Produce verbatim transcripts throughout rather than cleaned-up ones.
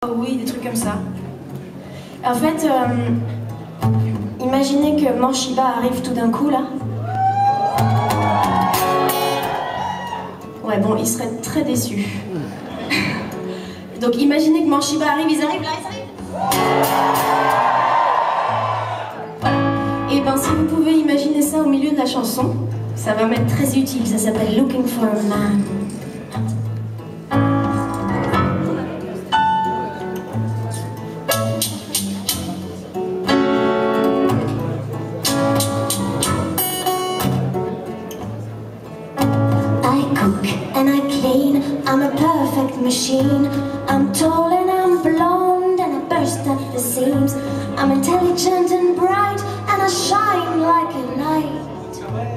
Oui, des trucs comme ça. En fait, euh, imaginez que Manshiba arrive tout d'un coup, là. Ouais, bon, il serait très déçu. Donc imaginez que Manshiba arrive, ils arrivent là, ils arrivent. Et ben si vous pouvez imaginer ça au milieu de la chanson, ça va m'être très utile, ça s'appelle Looking for a Man. And I clean, I'm a perfect machine. I'm tall and I'm blonde and I burst at the seams. I'm intelligent and bright and I shine like a light.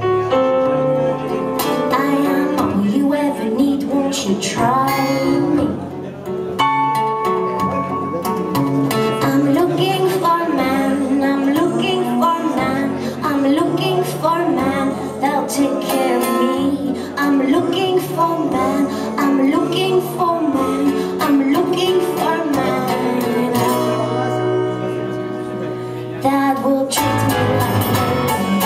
I am all you ever need, won't you try me? I'm looking for a man, I'm looking for a man, I'm looking for a man that'll take care of me. I'm looking for a man, I'm looking for a man, I'm looking for a man that will treat me like a man.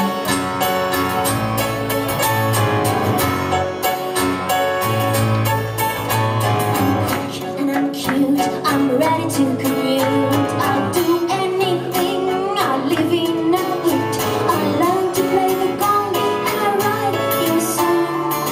I'm quick and I'm cute, I'm ready to commute. I'll do anything, I live in a hood. I learn to play the gong and I write you a song.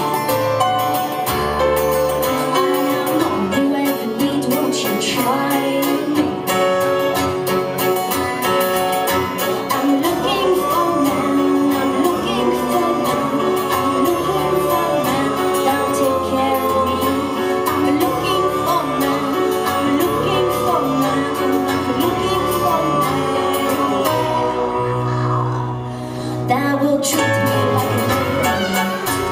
That will treat me like a man.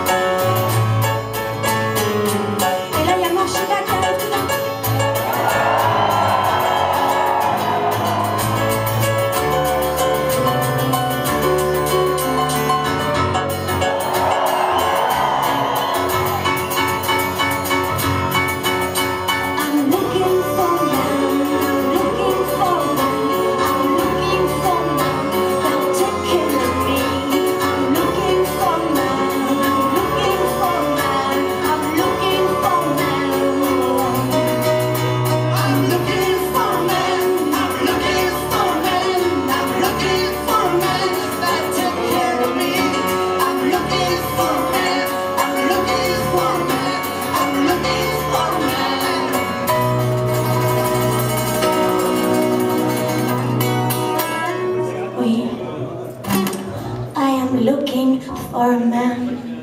Et là, il y a Manshiba qui arrive tout d'un coup. I'm looking for a man, I'm looking for a man, I'm looking for a man that'll take care of me. I'm looking for a man, I'm looking for a man, I'm looking for a man. I'm looking for a man, I'm looking for a man, I'm looking for a man that'll take care of me. I'm looking for a man, I'm looking for a man, I'm looking for a man. Oui, I am looking for a man.